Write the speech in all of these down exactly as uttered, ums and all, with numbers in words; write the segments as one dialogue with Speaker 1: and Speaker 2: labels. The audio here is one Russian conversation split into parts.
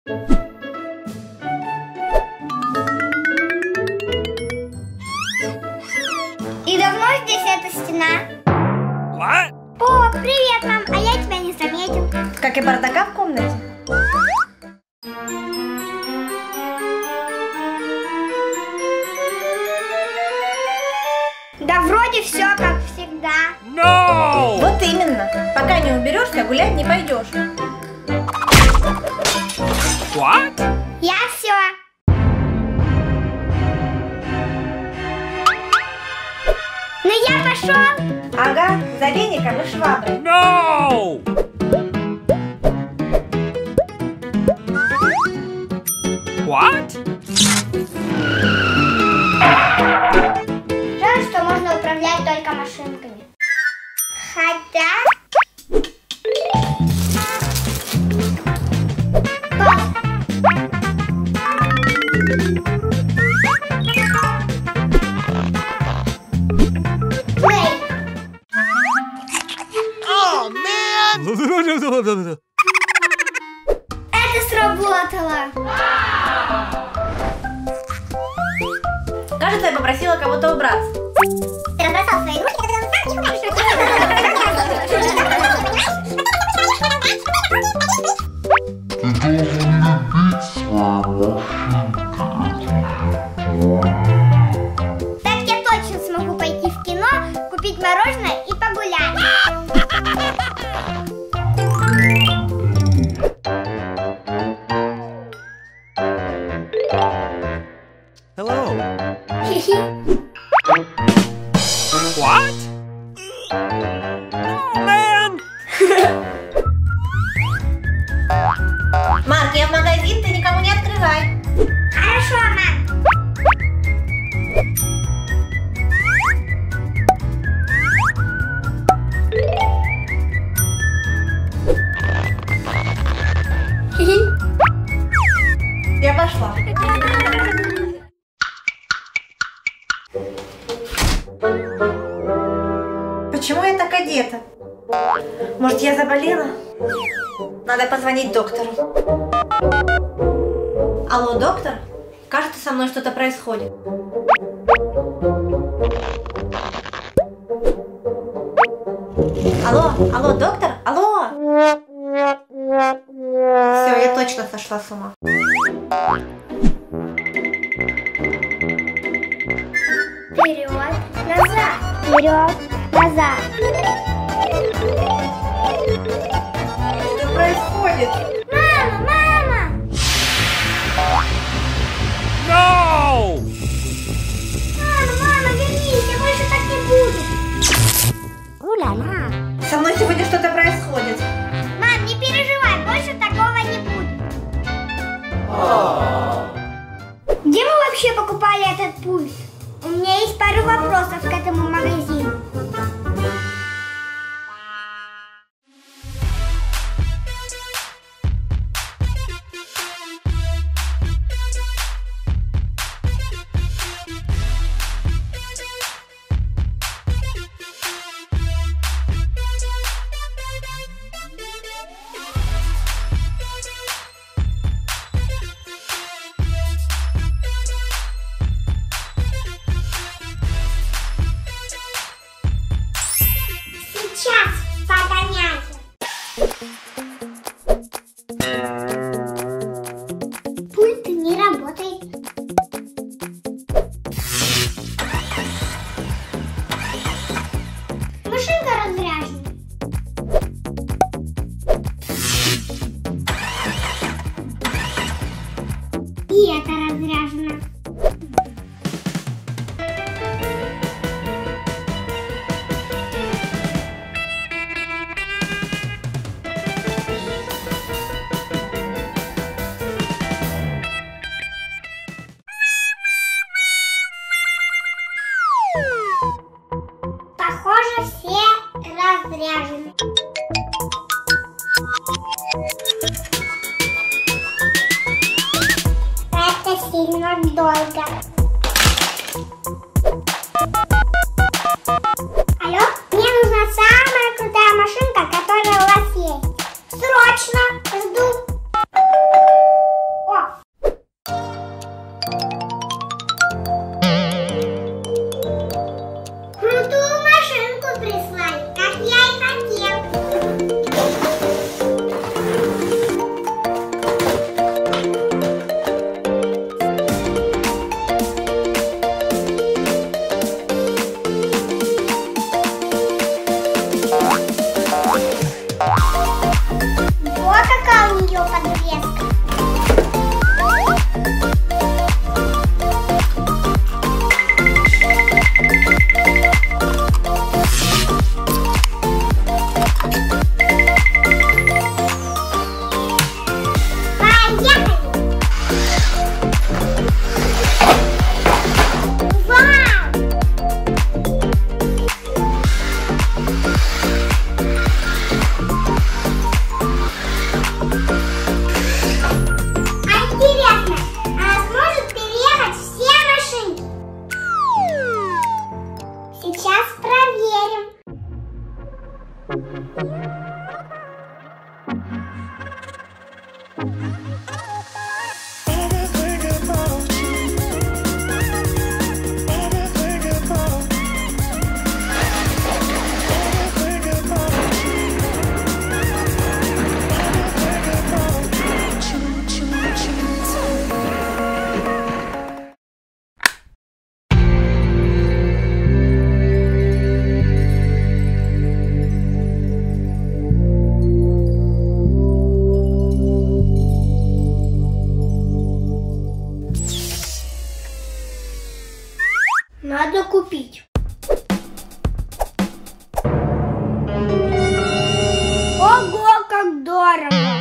Speaker 1: И давно здесь эта стена?
Speaker 2: What?
Speaker 1: О, привет, мам, а я тебя не заметил.
Speaker 3: Как и бардака в комнате.
Speaker 1: Да вроде все как всегда.
Speaker 2: No!
Speaker 3: Вот именно. Пока не уберешься, гулять не пойдешь.
Speaker 2: What?
Speaker 1: Я все. Ну я пошел.
Speaker 3: Ага, за веником и шваброй.
Speaker 2: No! What?
Speaker 1: Жаль, что можно управлять только машинками. Хотя...
Speaker 2: Oh, man!
Speaker 1: Это сработало.
Speaker 3: Кажется, я попросила кого-то убраться.
Speaker 1: Ты разбросал свои игрушки, которые он сам Так я точно смогу пойти в кино, купить мороженое и погулять.
Speaker 2: Hello. What? Oh, man!
Speaker 3: Марк, я в магазин, ты никому не открывай.
Speaker 1: Хорошо, мам.
Speaker 3: Я пошла. Почему я так одета? Может, я заболела? Надо позвонить доктору. Алло, доктор? Кажется, со мной что-то происходит. Алло, алло, доктор? Алло! Все, я точно сошла с ума.
Speaker 1: Вперед, назад, вперед, назад.
Speaker 3: Что происходит?
Speaker 1: Мама, мама!
Speaker 2: No!
Speaker 1: Мама, мама, вернись, я больше так не буду. Уля-ля.
Speaker 3: Со мной сегодня что-то происходит.
Speaker 1: Мам, не переживай, больше такого не будет. Где мы вообще покупали этот пульт? У меня есть пару вопросов к этому магазину. Сейчас погоняю. Пульт не работает. Машинка разряжена. И это разряжено. Похоже, все разряжены. Это сильно долго. Алло, мне нужна самая крутая машинка, которая у вас есть. Срочно жду. Надо купить. Ого, как дорого!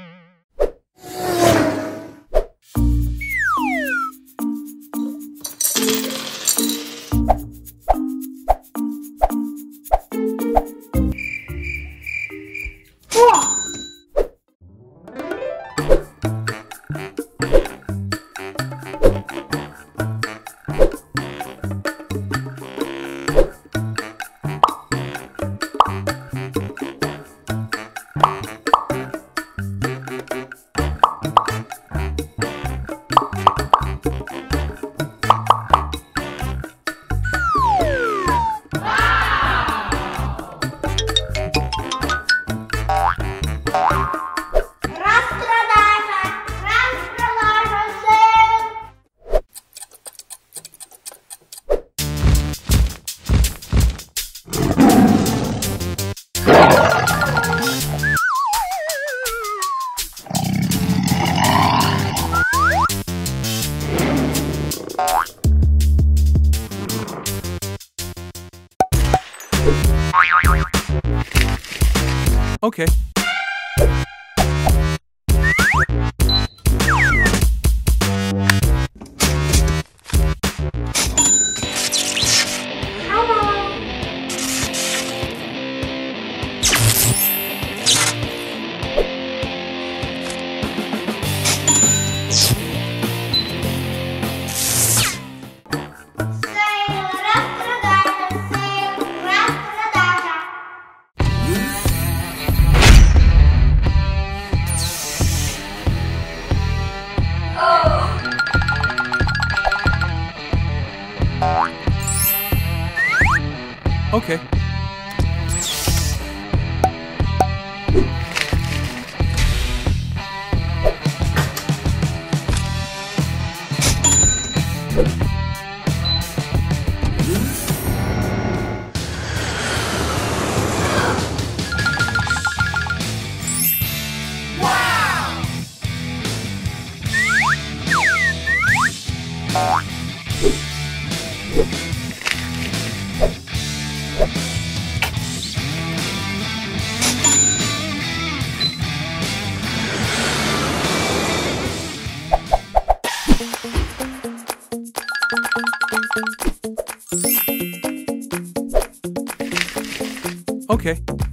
Speaker 2: Okay. Okay. Okay.